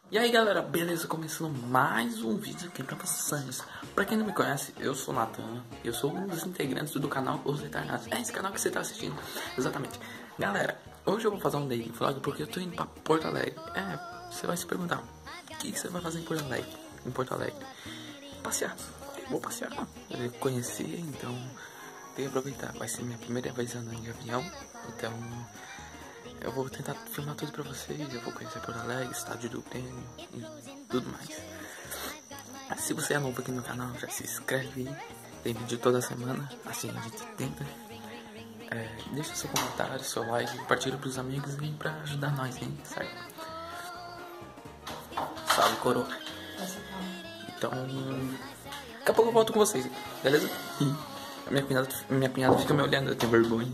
E aí galera, beleza? Começando mais um vídeo aqui pra vocês. Pra quem não me conhece, eu sou o Nathan. Eu sou um dos integrantes do canal Os Eternados. É esse canal que você tá assistindo, exatamente. Galera, hoje eu vou fazer um daily vlog porque eu tô indo pra Porto Alegre. Você vai se perguntar, o que você vai fazer em Porto Alegre? Passear. Eu vou passear. Eu conheci, então tenho que aproveitar. Vai ser minha primeira vez andando de avião, então eu vou tentar filmar tudo pra vocês. Eu vou conhecer Porto Alegre, estádio do Grêmio e tudo mais. Se você é novo aqui no canal, já se inscreve aí. Tem vídeo toda semana, assim a gente tenta. Deixa seu comentário, seu like, compartilha pros amigos e pra ajudar nós, hein? Certo? Salve, coroa. Então, daqui a pouco eu volto com vocês, beleza? Minha cunhada fica me olhando, eu tenho vergonha.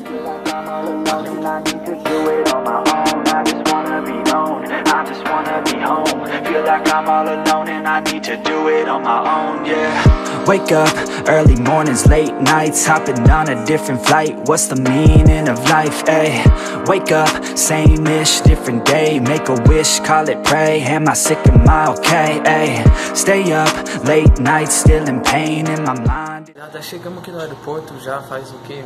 Wake up, early mornings, late nights, hopping on a different flight. What's the meaning of life, ayy? Wake up, same-ish, different day. Make a wish, call it pray. Am I sick, am I okay, ayy? Stay up, late nights, still in pain in my mind. Já chegamos aqui no aeroporto, já faz o quê?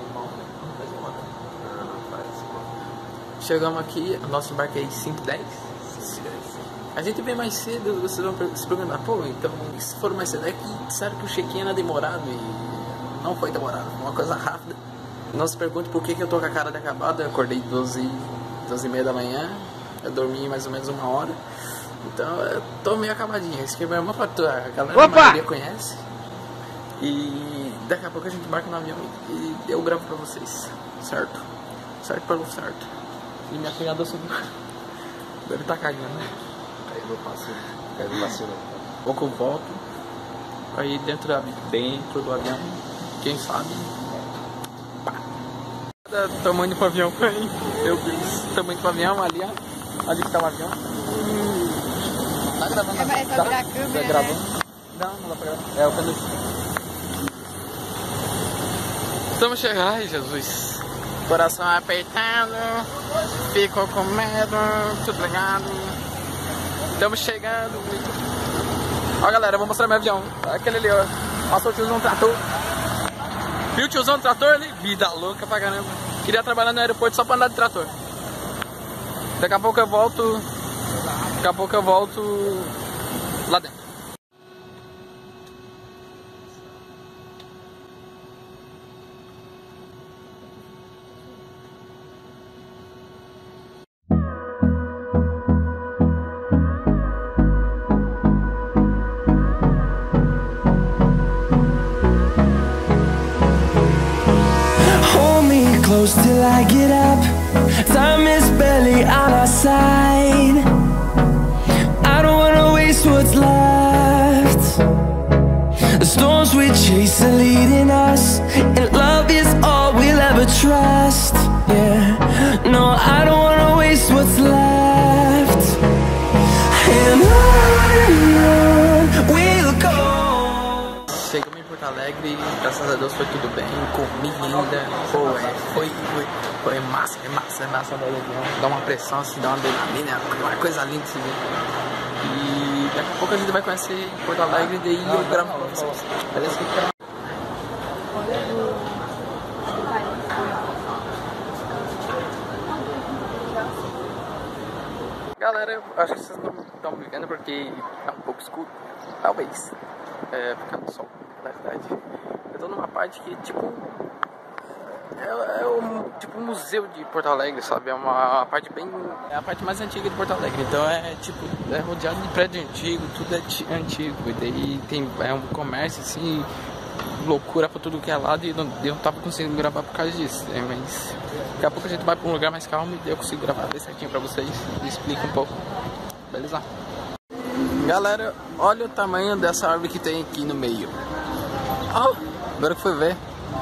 Chegamos aqui, o nosso embarque é 5h10. A gente vem mais cedo, vocês vão se perguntar, pô, então se for mais cedo é que disseram que o check-in era demorado e não foi demorado, foi uma coisa rápida. Não se pergunte por que eu tô com a cara de acabado. Eu acordei 12h30 da manhã, eu dormi mais ou menos 1 hora, então eu tô meio acabadinho. Esse aqui é uma fatura, a galera da maioria conhece. E daqui a pouco a gente embarca no avião e eu gravo pra vocês, certo? Certo pelo certo. E minha cunhada subiu. Deve estar cagando, né? Caiu no vacilo. Pouco eu volto. Aí dentro do avião, quem sabe. Pá. Tamo indo pro avião. Meu Deus, tamo indo pro avião ali, ó. Ali que tá o avião. Tá gravando? Tá gravando? Não dá pra gravar. É o canudo. Estamos chegando. Ai, Jesus. Coração apertado. Ficou com medo. Tudo ligado. Estamos chegando. Ó, galera, vou mostrar meu avião. Aquele ali, ó. Nossa, o tiozão trator. Viu o tiozão do trator ali? Vida louca pra caramba. Queria trabalhar no aeroporto só pra andar de trator. Daqui a pouco eu volto. Lá dentro. Close till I get up. Time is barely on our side. I don't wanna waste what's left. The storms we chase are leading us, and love is all we'll ever trust. Yeah, no, I don't wanna waste what's left. And on we'll go. Chegamos em Porto Alegre, graças a Deus foi tudo bem, comi linda, foi massa andar de avião, dá uma pressão assim, dá uma adrenalina, uma coisa linda assim. E daqui a pouco a gente vai conhecer Porto Alegre, daí eu gravo pra vocês, beleza? Galera, eu acho que vocês não estão me vendo porque é um pouco escuro, talvez, fica no sol. Na verdade, eu tô numa parte que tipo tipo um museu de Porto Alegre, sabe? É uma parte bem, é a parte mais antiga de Porto Alegre. Então é rodeado de prédio antigo, tudo é antigo. E daí tem um comércio assim, loucura pra tudo que é lado, e eu não tava conseguindo gravar por causa disso, né? Mas daqui a pouco a gente vai pra um lugar mais calmo e eu consigo gravar bem certinho pra vocês e explico um pouco, beleza? Galera, olha o tamanho dessa árvore que tem aqui no meio. Oh, agora que foi ver.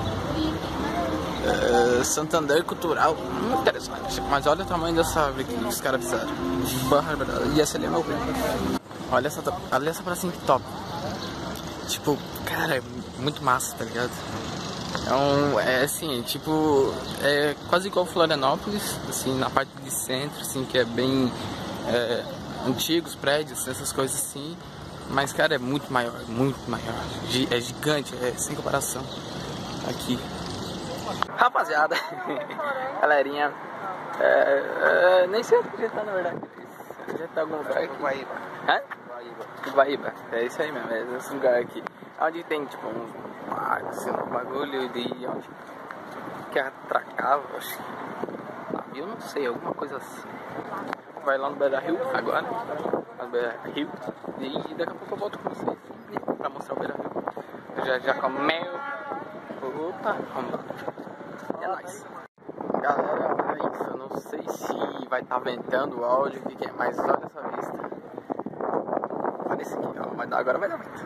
Santander Cultural. Muito interessante. Mas olha o tamanho dessa árvore que os caras fizeram. E essa ali é meu primo. Olha essa pracinha que top. Tipo, cara, é muito massa, tá ligado? Então, é assim, tipo, é quase igual Florianópolis, assim, na parte de centro, assim, que é bem antigos prédios, essas coisas assim. Mas, cara, é muito maior, é gigante, é sem comparação. Aqui. Rapaziada, galerinha, nem sei onde tá, na verdade. A gente tá em algum lugar aqui. Guaíba. Hã? Guaíba, é isso aí mesmo, é esse lugar aqui. Onde tem, tipo, uns barcos, um bagulho de onde que atracava, acho que eu não sei, alguma coisa assim. Vai lá no Beira-Rio agora, no Beira-Rio, e daqui a pouco eu volto com vocês pra mostrar o Beira-Rio. Eu já comeu. Opa, vamos lá. É nóis. Galera, olha isso, eu não sei se vai estar ventando o áudio, o que é, mas olha essa vista. Olha esse aqui, ó, agora vai dar vento.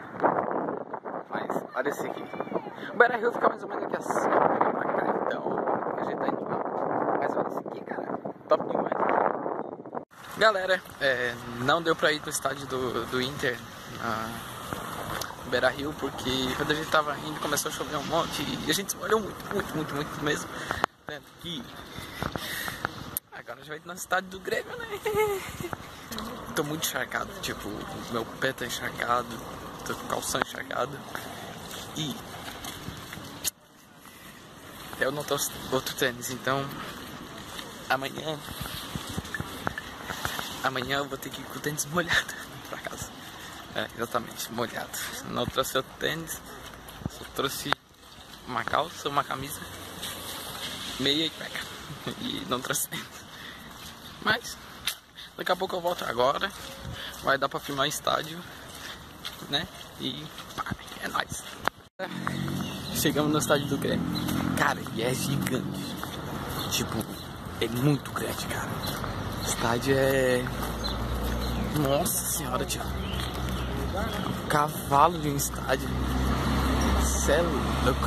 Mas olha esse aqui. O Beira-Rio fica mais ou menos aqui assim, ó, pra cá, então a gente tá indo lá. Mas olha esse aqui, cara, top demais. Galera, não deu pra ir no estádio do Inter, Beira-Rio, porque quando a gente tava indo começou a chover um monte e a gente se molhou muito mesmo. E agora a gente vai ir no estádio do Grêmio, né? Tô muito encharcado, tipo, meu pé tá encharcado, tô com o calção encharcado e eu não tô outro tênis, então amanhã eu vou ter que ir com o tênis molhado pra casa. Exatamente, molhado. Não trouxe outro tênis, só trouxe uma calça, uma camisa, meia e cueca. E não trouxe tênis. Mas daqui a pouco eu volto agora. Vai dar pra filmar estádio, né? E pá, é nóis. Chegamos no estádio do Grêmio. Cara, e é gigante. Tipo, é muito grande, cara. O estádio é... Nossa senhora, tipo, um cavalo de um estádio. Cê é louco.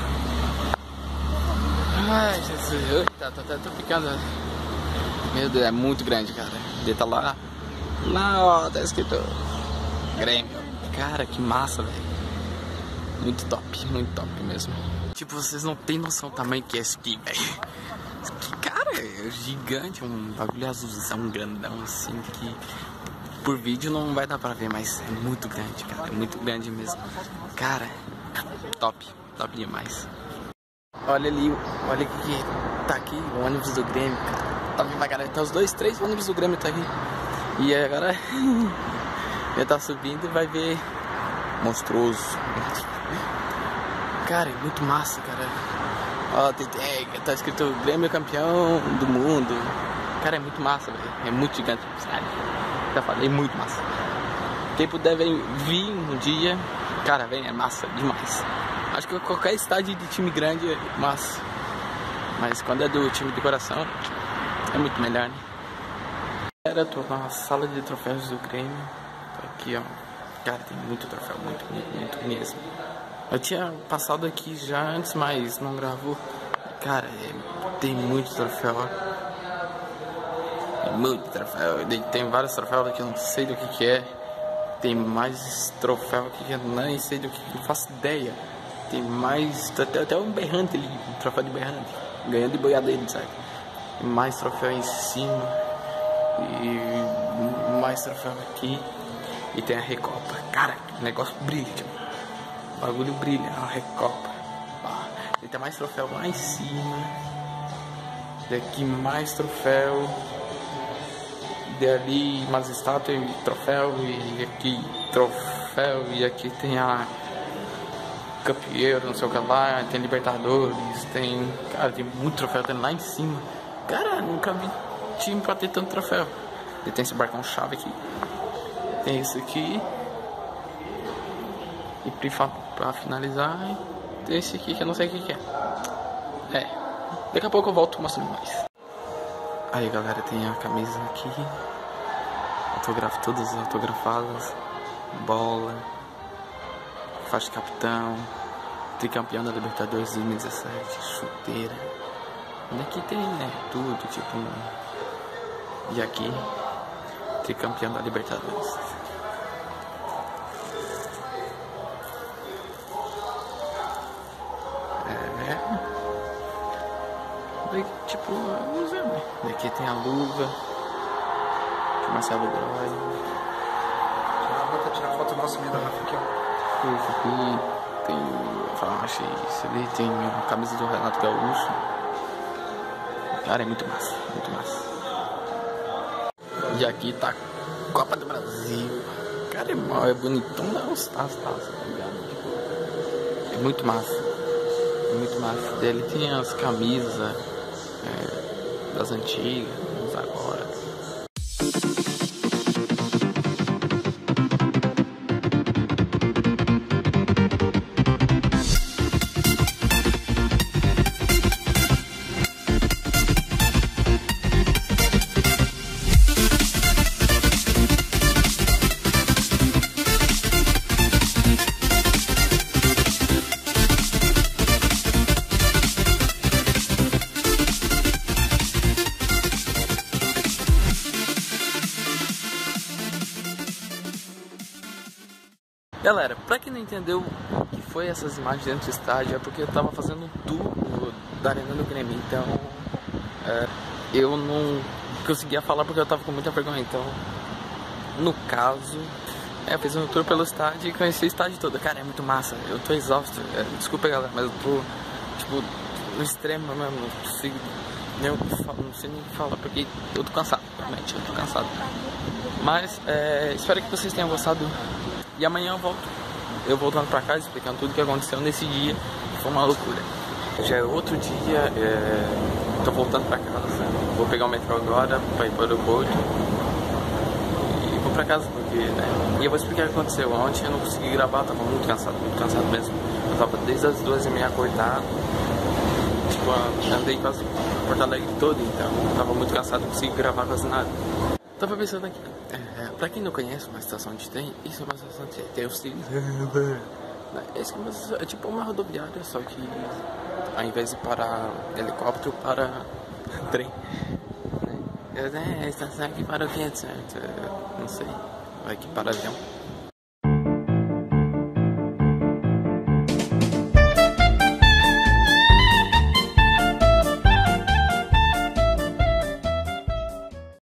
Ai, Jesus, tô ficando. Meu Deus, é muito grande, cara. Ele tá lá, ó, tá escrito Grêmio. Cara, que massa, velho. Muito top mesmo. Tipo, vocês não tem noção do tamanho que é esse aqui, velho. Cara, é gigante, um bagulho azulzão, grandão, assim, que por vídeo não vai dar pra ver, mas é muito grande, cara, é muito grande mesmo. Cara, top demais. Olha ali, olha que tá aqui, o ônibus do Grêmio, cara. Tá vindo pra caralho, tá os 3 ônibus do Grêmio tá aqui. E agora, ele tá subindo e vai ver monstruoso. Cara, é muito massa, cara. Ó, tá escrito Grêmio campeão do mundo. Cara, é muito massa, velho. É muito gigante. Já falei, muito massa. Quem puder vir um dia, cara, vem, é massa demais. Acho que qualquer estádio de time grande é massa. Mas quando é do time de coração, é muito melhor, né? Eu tô na sala de troféus do Grêmio. Tô aqui, ó. Cara, tem muito troféu, muito mesmo. Eu tinha passado aqui já antes, mas não gravou. Cara, tem muito troféu, ó. Muito troféu. Tem vários troféus aqui, eu não sei do que é. Tem mais troféu aqui que eu nem sei do que, não faço ideia. Tem mais, até um berrante ali, um troféu de berrante, ganhando de boiadeiro, sabe? Tem mais troféu em cima e mais troféu aqui. E tem a Recopa. Cara, o negócio brilha, tipo, o bagulho brilha, a Recopa. E tem mais troféu lá em cima. Daqui mais troféu. Dali mais estátua e troféu. E aqui troféu. E aqui tem a campeão, não sei o que lá. Tem Libertadores. Tem. Cara, tem muito troféu. Tem lá em cima. Cara, nunca vi time pra ter tanto troféu. E tem esse barcão chave aqui. Tem esse aqui. E pra finalizar, tem esse aqui que eu não sei o que é. Daqui a pouco eu volto mostrando mais. Aí galera, tem a camisa aqui. Autografo, todas autografadas. Bola. Faixa de capitão. Tricampeão da Libertadores 2017. Chuteira. E aqui tem, né, tudo, tipo. E aqui, tricampeão da Libertadores. Tipo, vamos ver, né? Aqui tem a luva. Marcelo Groy. Tirar foto nossa mesmo da Rafa aqui, ó. Esse aqui tem o Falache, ele tem a camisa do Renato Gaúcho. Cara, é muito massa, muito massa. E aqui tá a Copa do Brasil. Cara, é bonitão, não, os taças, tá ligado? Tipo, é muito massa. É muito massa. Ele tem as camisas das antigas, uns agora. Galera, pra quem não entendeu o que foi essas imagens dentro do estádio, é porque eu tava fazendo um tour da Arena do Grêmio, então eu não conseguia falar porque eu tava com muita vergonha, então no caso, eu fiz um tour pelo estádio e conheci o estádio todo. Cara, é muito massa, eu tô exausto, desculpa galera, mas eu tô tipo no extremo mesmo, não consigo não sei nem falar porque eu tô cansado, realmente, eu tô cansado. Mas espero que vocês tenham gostado. E amanhã eu volto, voltando pra casa, explicando tudo o que aconteceu nesse dia, foi uma loucura. Já é outro dia, tô voltando pra casa, vou pegar o metrô agora pra ir pro aeroporto e vou pra casa porque, e eu vou explicar o que aconteceu. Ontem eu não consegui gravar, tava muito cansado mesmo. Eu tava desde as 2h30 acordado, tipo, andei quase Porto Alegre todo, então eu tava muito cansado, não consegui gravar quase nada. Tava pensando aqui, pra quem não conhece uma estação de trem, isso é uma estação de trem, tem os trilhos. É tipo uma rodoviária, só que ao invés de parar helicóptero, para trem. Estação aqui para o que, certo? Não sei, vai que para avião.